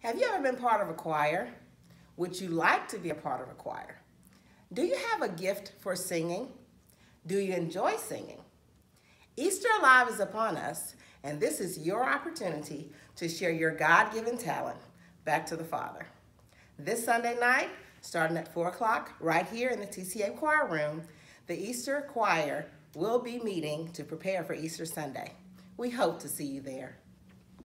Have you ever been part of a choir? Would you like to be a part of a choir? Do you have a gift for singing? Do you enjoy singing? Easter Alive is upon us, and this is your opportunity to share your God-given talent back to the Father. This Sunday night, starting at 4 o'clock, right here in the TCA Choir Room, the Easter Choir will be meeting to prepare for Easter Sunday. We hope to see you there.